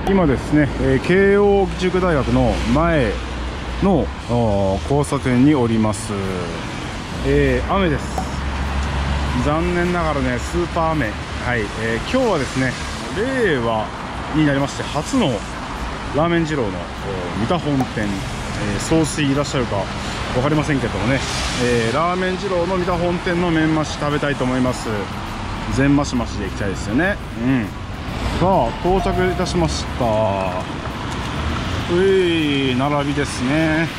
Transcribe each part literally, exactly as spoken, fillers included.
今ですね、えー、慶応義塾大学の前の交差点におります。えー、雨です。残念ながらね、スーパー雨。はい、えー、今日はですね、令和になりまして初のラーメン二郎の三田本店、えー、総帥いらっしゃるか分かりませんけどもね、えー、ラーメン二郎の三田本店の麺増し食べたいと思います。全増し増しでいきたいですよね。うん。さあ到着いたしました。うい並びですね。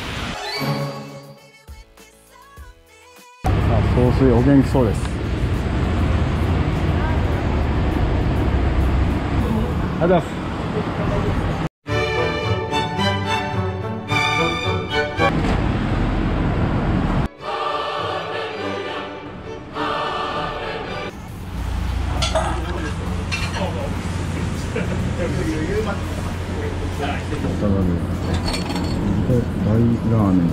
さあ総帥お元気そうです。ありがとうございます。大ラーメン。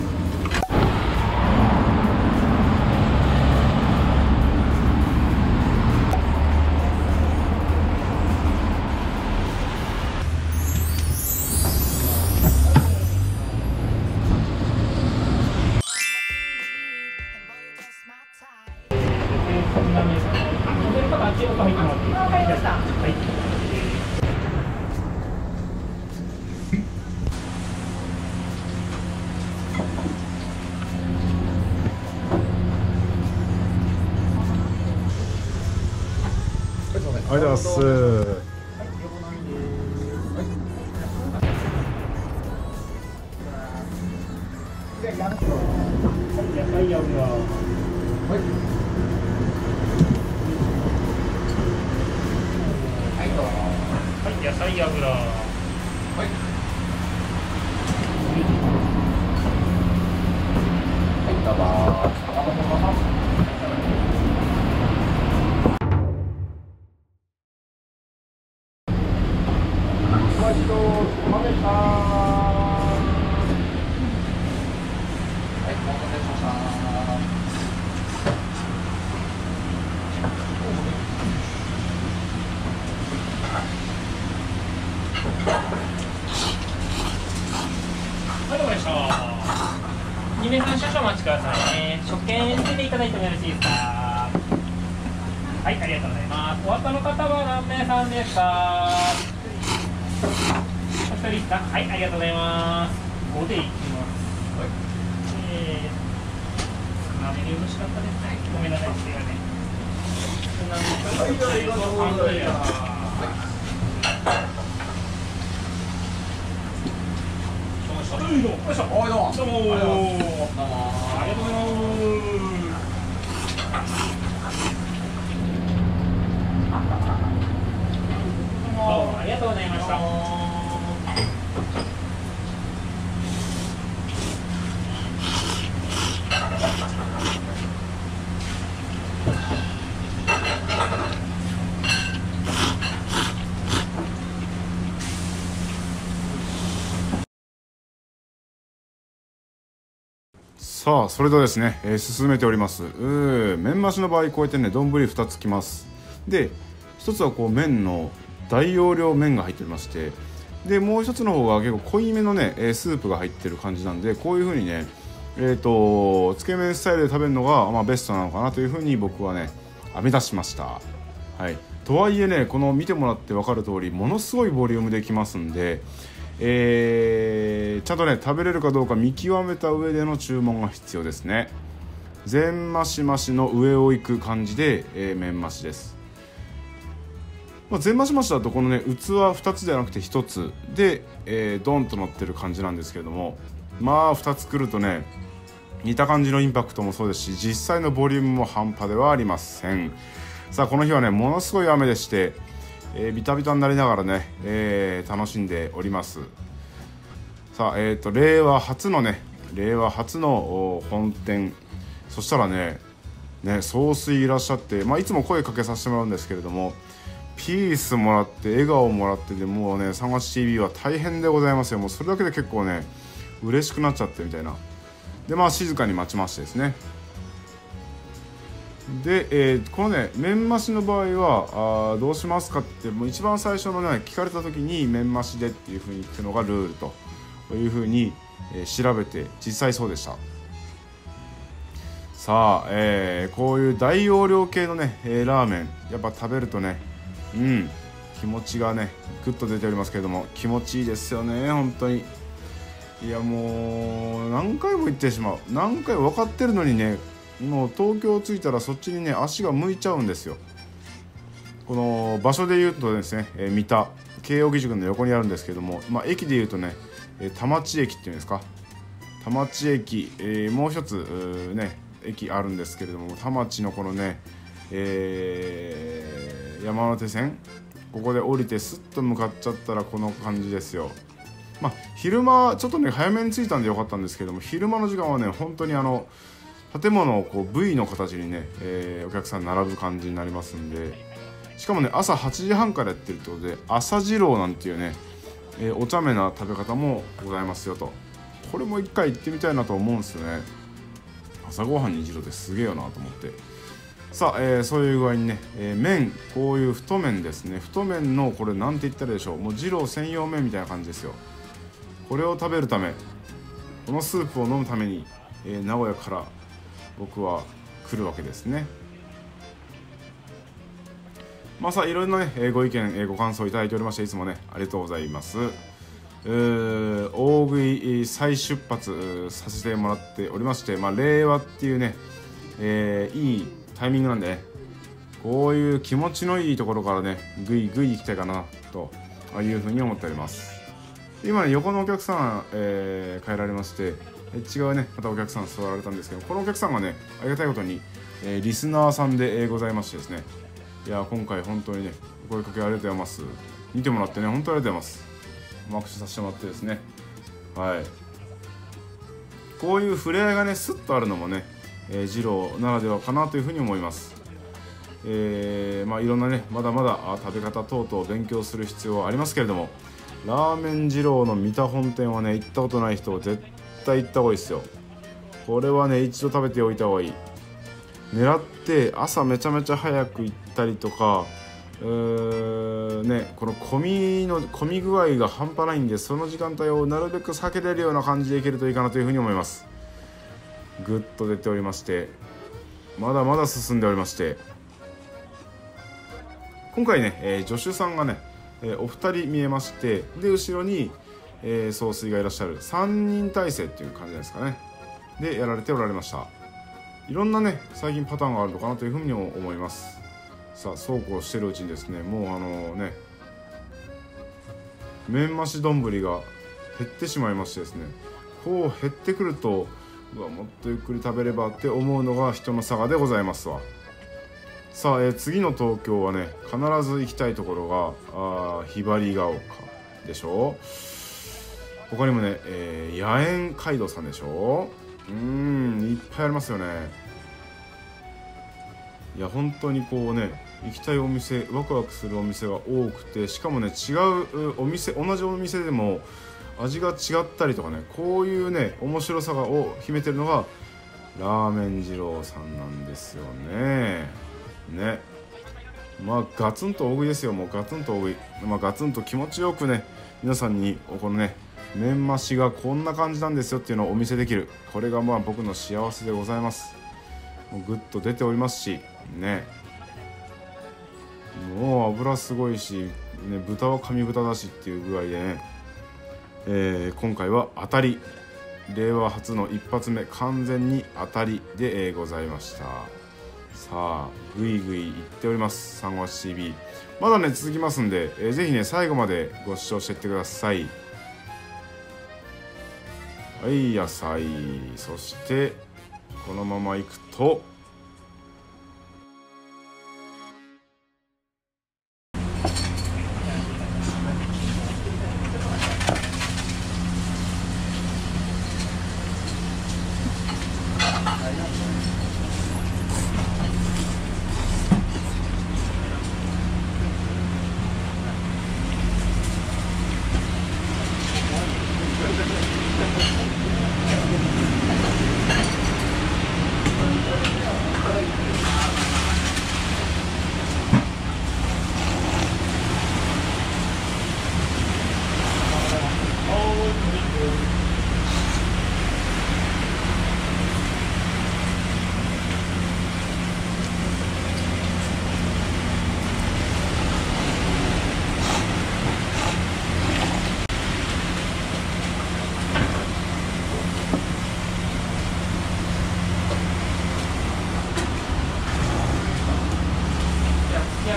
ありがとうございます。 野菜油。はい。はい、どうぞ。にめいさん少々お待ちくださいね。食券出ていただいてもよろしいですか。はい、ありがとうございます。お後の方は何名さんですか。お一人ですか。はい、ありがとうございます。ごでいきます。はい。えー、少なめによろしかったですね。ごめんなさい、すいません。はい、ありがとうございます。よいしょ。よいしょ。どうも。どうも。どうも。ありがとうございます。どうもありがとうございました。 さあそれではですね、えー、進めております。う麺増しの場合こうやってね丼ふたつきます。でひとつはこう麺の大容量麺が入っておりまして、でもう一つの方が結構濃いめのねスープが入ってる感じなんで、こういう風にねえーとつけ麺スタイルで食べるのが、まあ、ベストなのかなという風に僕はね編み出しました。はい、とはいえねこの見てもらって分かる通りものすごいボリュームできますんで、えー、ちゃんとね食べれるかどうか見極めた上での注文が必要ですね。全増し増しの上を行く感じで、えー、麺増しです。まあ、全増し増しだとこのね器ふたつではなくてひとつで、えー、ドンと乗ってる感じなんですけれども、まあふたつ来るとね似た感じのインパクトもそうですし、実際のボリュームも半端ではありません。さあこの日はねものすごい雨でして、えー、ビタビタになりながらね、えー、楽しんでおります。さあえーと令和初のね令和初の本店、そしたらねね総帥いらっしゃって、まあ、いつも声かけさせてもらうんですけれども、ピースもらって笑顔もらってでもうねさんがつ ティービー は大変でございますよ。もうそれだけで結構ね嬉しくなっちゃってみたいな。でまあ静かに待ちましてですね、 で、えー、このね麺増しの場合はあどうしますかって、もう一番最初のね聞かれた時に麺増しでっていうふうに言ってるのがルールというふうに、えー、調べて実際そうでした。さあ、えー、こういう大容量系のね、えー、ラーメンやっぱ食べるとね、うん気持ちがねグッと出ておりますけれども、気持ちいいですよね本当に。いやもう何回も言ってしまう、何回分かってるのにね、もう東京着いたらそっちにね足が向いちゃうんですよ。この場所で言うとですね、えー、三田慶應義塾の横にあるんですけども、まあ、駅で言うとね、えー、田町駅っていうんですか、田町駅、えー、もう一つね駅あるんですけれども、田町のこのね、えー、山手線ここで降りてスッと向かっちゃったらこの感じですよ。まあ昼間ちょっとね早めに着いたんでよかったんですけども、昼間の時間はね本当にあの建物をこう V の形にね、えー、お客さん並ぶ感じになりますんで、しかもね朝はちじはんからやってるってことで朝二郎なんていうね、えー、お茶目な食べ方もございますよと。これも一回行ってみたいなと思うんですよね。朝ごはんに二郎ってすげえよなと思って。さあ、えー、そういう具合にね、えー、麺こういう太麺ですね、太麺のこれなんて言ったらいいでしょう、もう二郎専用麺みたいな感じですよ。これを食べるため、このスープを飲むために、えー、名古屋から僕は来るわけですね。まあさあいろいろな、ね、えー、ご意見、えー、ご感想いただいておりましていつもねありがとうございます。えー、大食い再出発させてもらっておりまして、まあ、令和っていうね、えー、いいタイミングなんでね、こういう気持ちのいいところからねぐいぐい行きたいかなというふうに思っております。今ね横のお客さん、えー、帰られまして、違うねまたお客さん座られたんですけど、このお客さんがねありがたいことに、えー、リスナーさんで、えー、ございましてですね、いや今回本当にねお声かけありがとうございます。見てもらってね本当にありがとうございます。握手させてもらってですね、はい、こういう触れ合いがねスッとあるのもね、えー、二郎ならではかなというふうに思います。えー、まあいろんなねまだまだ食べ方等々勉強する必要はありますけれども、ラーメン二郎の三田本店はね行ったことない人は絶対行った方がいいですよ。これはね一度食べておいた方がいい。狙って朝めちゃめちゃ早く行ったりとか、うーねこの混みの混み具合が半端ないんで、その時間帯をなるべく避けれるような感じでいけるといいかなというふうに思います。ぐっと出ておりまして、まだまだ進んでおりまして、今回ね、えー、助手さんがね、えー、お二人見えまして、で後ろに、えー、総帥がいらっしゃるさんにん体制っていう感じですかね、でやられておられました。いろんなね最近パターンがあるのかなというふうにも思います。さあそうこうしてるうちにですね、もうあのね麺増し丼が減ってしまいましてですね、こう減ってくるとうわもっとゆっくり食べればって思うのが人の差がでございますわ。さあ、えー、次の東京はね必ず行きたいところがあひばりが丘でしょ。他にもね、えー、野苑街道さんでしょ。うーんいっぱいありますよね。いや本当にこうね行きたいお店、ワクワクするお店が多くて、しかもね違うお店、同じお店でも味が違ったりとかね、こういうね面白さを秘めてるのがラーメン二郎さんなんですよね。ねまあガツンと大食いですよ。もうガツンと大食い、まあ、ガツンと気持ちよくね皆さんにこのね麺増しがこんな感じなんですよっていうのをお見せできる、これがまあ僕の幸せでございます。もうグッと出ておりますしね、もう油すごいし、ね、豚は神豚だしっていう具合でね、えー、今回は当たり、令和初の一発目完全に当たりで、えー、ございました。さあぐいぐいいっております。サンゴワシ ティーブイ まだね続きますんで、えー、ぜひね最後までご視聴していってください。はい野菜、そしてこのままいくと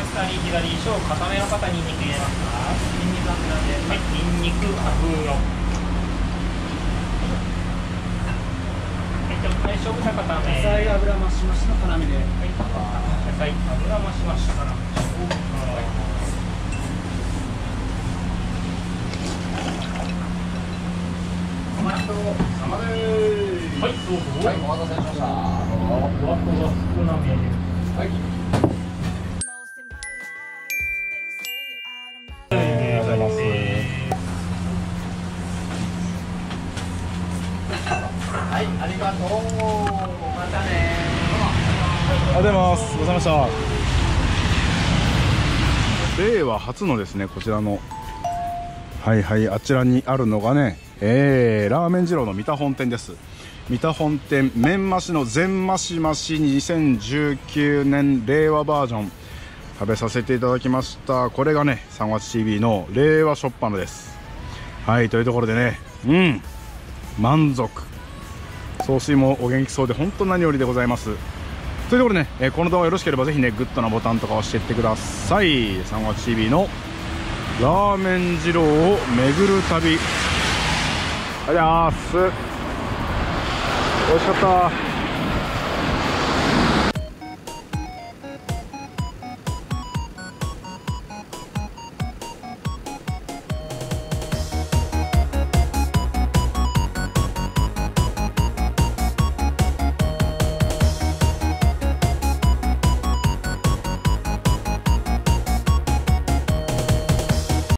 左左小固めの方にんにく入れますか。にんにく油で、はい、にんにく油。はい、小豚固め。野菜油増しましの辛めで。はい、野菜油増しましたから。トマト生でーす。はい、どうぞ。はい、お待たせしました。ふわふわ少なめで。はい。ありがとうございます。はい、ありがとう。またね。 ありがとうございます。ごちそうさまでした。令和初のですね、こちらのはいはい、あちらにあるのがね、えー、ラーメン二郎の三田本店です。三田本店麺増しの全増し増しにせんじゅうきゅうねん令和バージョン食べさせていただきました。これがね、さんがつ ティービー の令和しょっぱなです。はい、というところでね、うん満足、総帥もお元気そうで本当何よりでございます。というところでね、えー、この動画よろしければぜひねグッドなボタンとか押していってください。さんがつ ティービー のラーメン二郎を巡る旅、ありがとうございます。美味しかった。